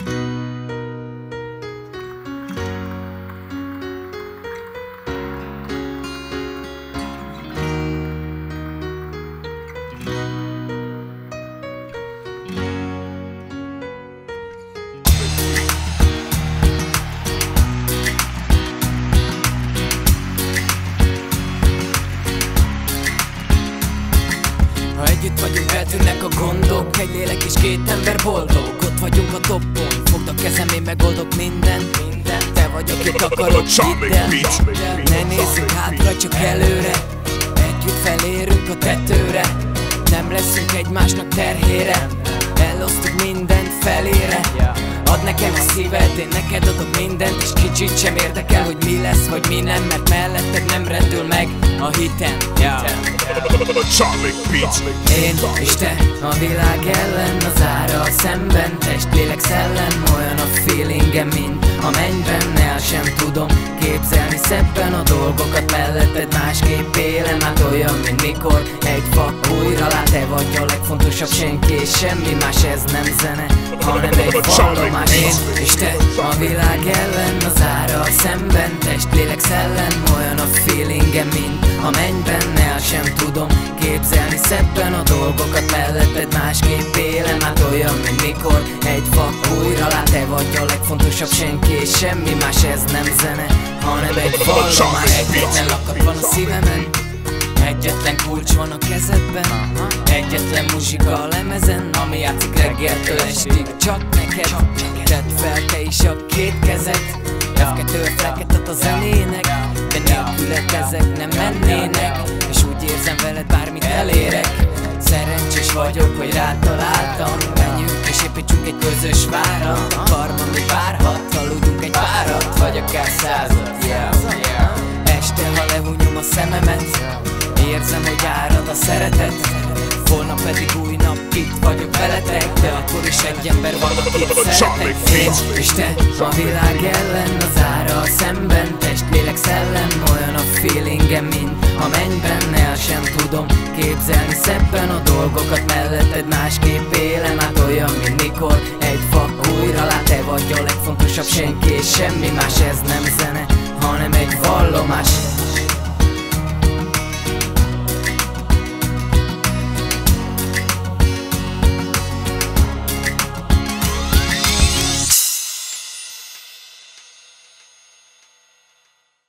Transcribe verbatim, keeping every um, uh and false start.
Együtt vagyunk, eltűnnek a gondok, egy lélek és két ember boldog. Ott vagyunk a toppon, fogd a kezem, én megoldok minden, minden. Te vagy, akit akarok, hidd el. Ne nézzünk hátra, csak előre. Együtt felérünk a tetőre. Nem leszünk egymásnak terhére. Elosztuk mindent felére. Add nekem a szíved, én neked adok mindent. És kicsit sem érdekel, hogy mi lesz, vagy mi nem. Mert melletted nem rendül meg a hitem, yeah. Én és te a világ ellen, az ára szemben. Test, lélek, szellem, olyan a feelingem, mint a mennyben. El sem tudom képzelni szebben a dolgokat, melletted másképp élem. Hát olyan, mint mikor egy fa újra lát. Te vagy a legfontosabb, senki és semmi más. Ez nem zene, hanem egy vallomás. Én és te a világ ellen, az ára szemben. Test, lélek, szellem, olyan a feelingem, mint a mennyben. El sem tudom képzelni szebben a dolgokat, melletted másképp élem. Hát olyan, mint mikor egy fa újra lát. Te vagy a legfontosabb, senki és semmi más. Ez nem zene, hanem egy vallomás. Egyetlen lakat van a szívemen, egyetlen kulcs van a kezedben, egyetlen muzsika a lemezen, ami játszik reggeltől estig. Csak neked, tedd fel te is a két kezed. ef kettő a fleketet a zenének, de nélküled ezek nem mennének. És úgy érzem veled, bármit elérek. Szerencsés vagyok, hogy rád találtam. Menjünk és építsünk egy közös várat. A karban mi várhat, aludjunk egy párat, vagy akár százat, yeah, yeah. Este, ha lehúnyom a szememet, érzem, hogy árad a szeretet. Holnap pedig új nap, itt vagyok veletek. De akkor is egy ember van, akit szeretek. Én és te a világ ellen, az ára a szemben. Test, lélek, szellem, olyan a feelingem, mint a mennyben. El sem tudom képzelni szebben a dolgokat, melletted másképp élem. Hát olyan, mint mikor egy fa újra lát. Te vagy a legfontosabb, senki és semmi más. Ez nem zene, hanem egy vallomás.